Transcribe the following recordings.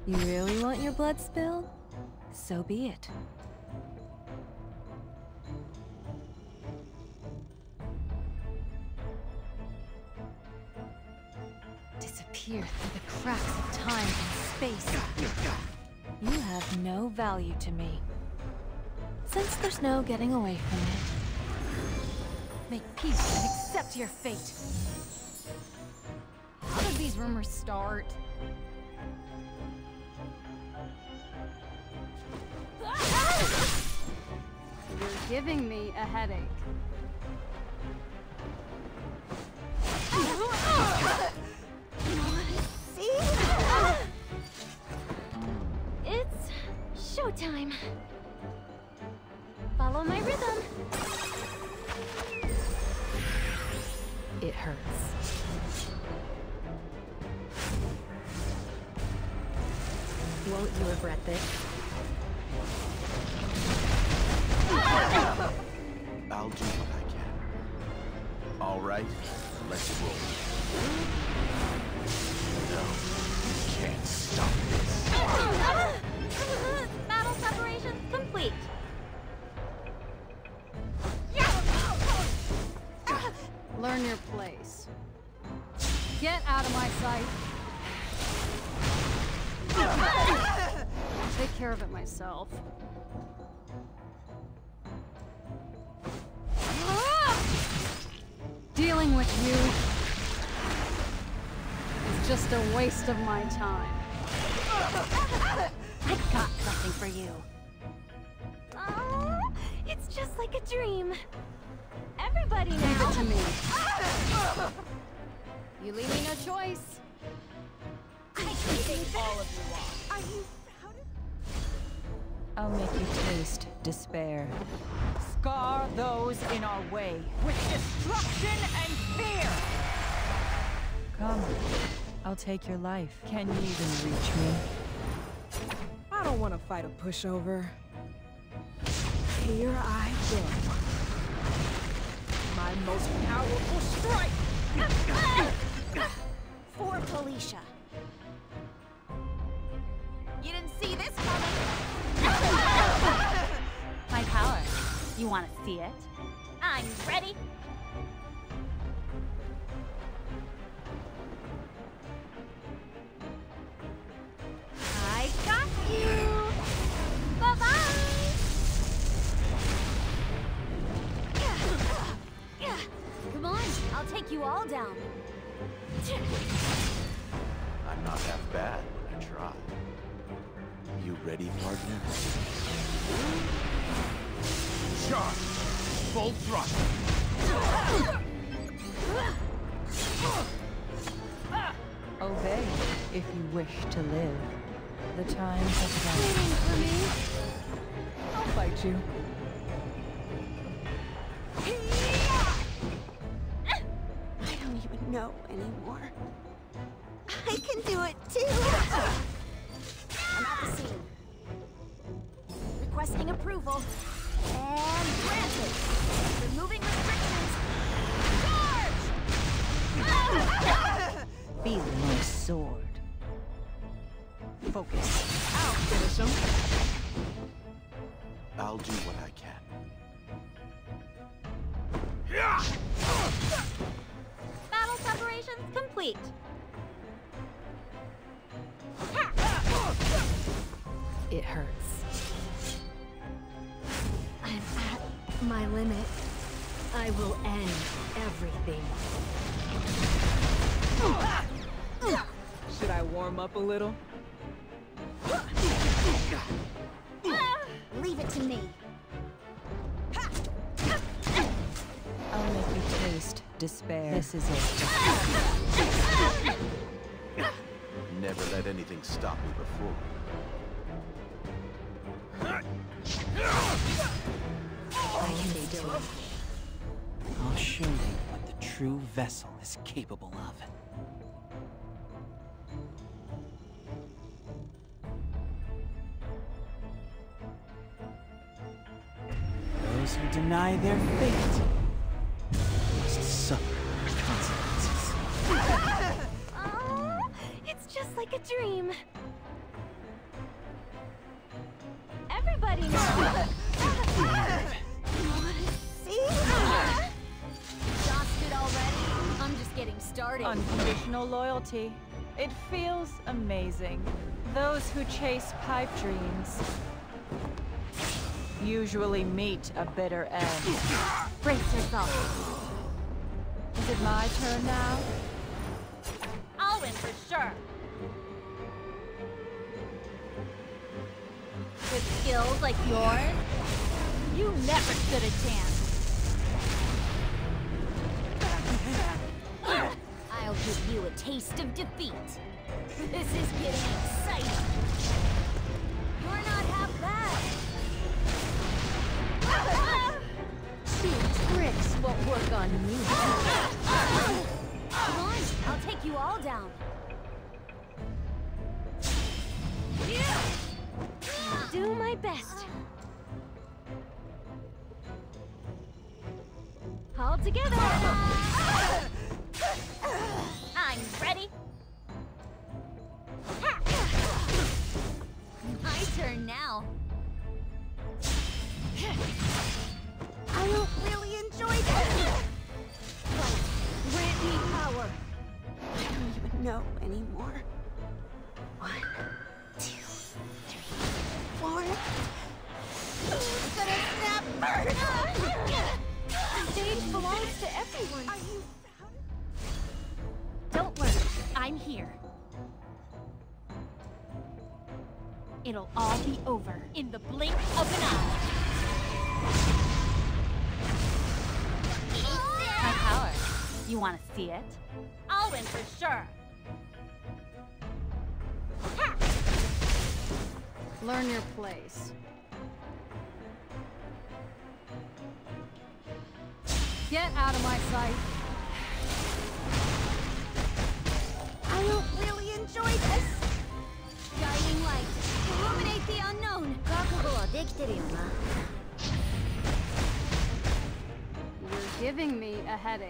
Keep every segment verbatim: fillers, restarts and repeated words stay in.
You really want your blood spilled? So be it. Disappear through the cracks of time and space. You have no value to me. Since there's no getting away from it, make peace and accept your fate. How did these rumors start? You're giving me a headache. It's showtime. Follow my rhythm. It hurts. Won't you regret this? I'll do what I can. All right, let's roll. No, you can't stop this. Battle separation complete. Learn your place. Get out of my sight. I'll take care of it myself. Dealing with you is just a waste of my time. I got something for you. Oh, it's just like a dream. Everybody now. Leave it to me. You leave me no choice. I think All of you are. Are you proud of? I'll make you taste despair. Scar those in our way with destruction and fear! Come, I'll take your life. Can you even reach me? I don't want to fight a pushover. Here I go. My most powerful strike! For Felicia. You didn't see this coming. My power. You want to see it? I'm ready. I got you. Bye-bye. Come on, I'll take you all down. I'm not half bad when I try. You ready, partner? Charge! Full thrust! Obey if you wish to live. The time has come. Waiting for me. I'll fight you. I don't even know anymore. I can do it too! I'm at the scene. Requesting approval. And granted. Removing restrictions. Charge! Feel my sword. Focus. I'll finish him. I'll do what I can. Battle separations complete. It hurts. I'm at my limit. I will end everything. Should I warm up a little? Leave it to me. I'll make you taste despair. This is it. Never let anything stop me before. I can do it. I'll show you what the true vessel is capable of. Those who deny their fate must suffer consequences. Oh, it's just like a dream. starting. Unconditional loyalty. It feels amazing. Those who chase pipe dreams usually meet a bitter end. Brace yourself. Is it my turn now? I'll win for sure. With skills like yours, you never stood a chance. I'll give you a taste of defeat. This is getting exciting. You're not half bad. Two tricks won't work on me. Come on, I'll take you all down. Do my best. All together. I'm ready. My turn now. I don't really enjoy this. Grant me power. I don't even know anymore. One, two, three, four. Who's gonna snap first? The stage belongs to everyone. Are you Don't worry, I'm here. It'll all be over in the blink of an eye. My power. You want to see it? I'll win for sure. Ha! Learn your place. Get out of my sight. I don't really enjoy this. Guiding light. Illuminate the unknown. You're giving me a headache.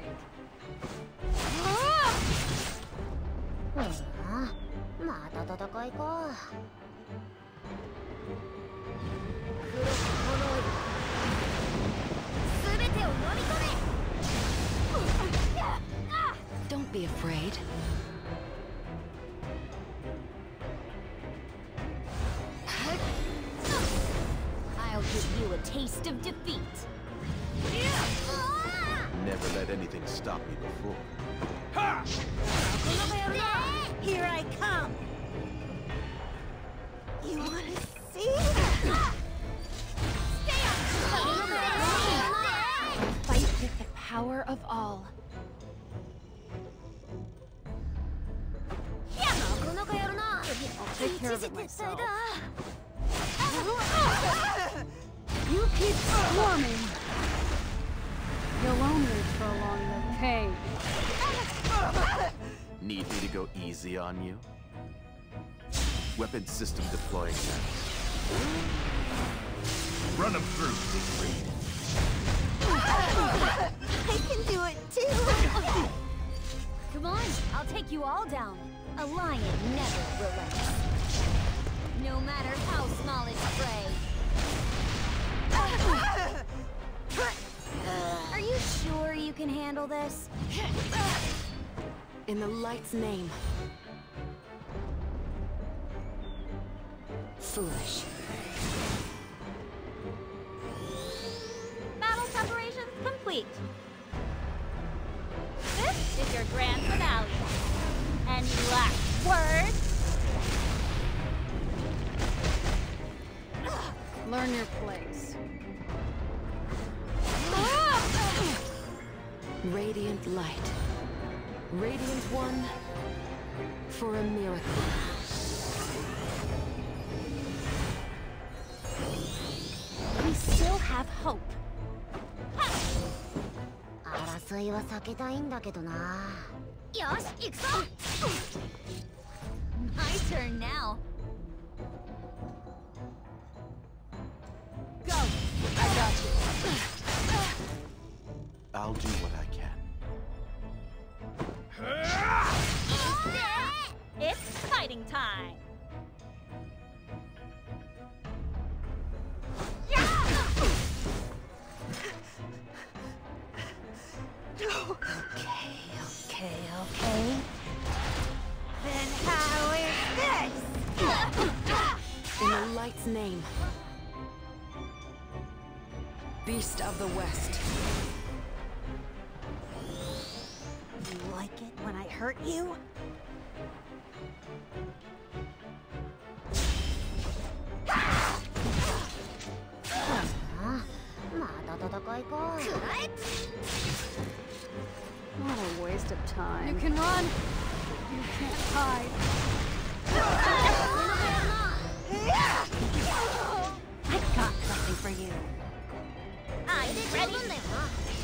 Don't be afraid. I'll give you a taste of defeat. Never let anything stop me before. Here I come. You wanna see? Fight with the power of all. I'll take care of it myself. You keep Swarming. You'll only prolong the pain. Need me to go easy on you? Weapon system deploying now. Run them through, Siegfried. I can do it too. Come on, I'll take you all down. A lion never relents. No matter how small its prey. Are you sure you can handle this? In the light's name. Foolish. Battle preparations complete. This is your grand finale. Any last words? Learn your place. Radiant light. Radiant one for a miracle. We still have hope. 争いは避けたいんだけどな。 よし、行くぞ! My turn now. Go! I got you. I'll do what I can. It's fighting time. Okay, okay, okay. its name. Beast of the West. You like it when I hurt you? What a waste of time. You can run. You can't hide. I got something for you. I'm ready.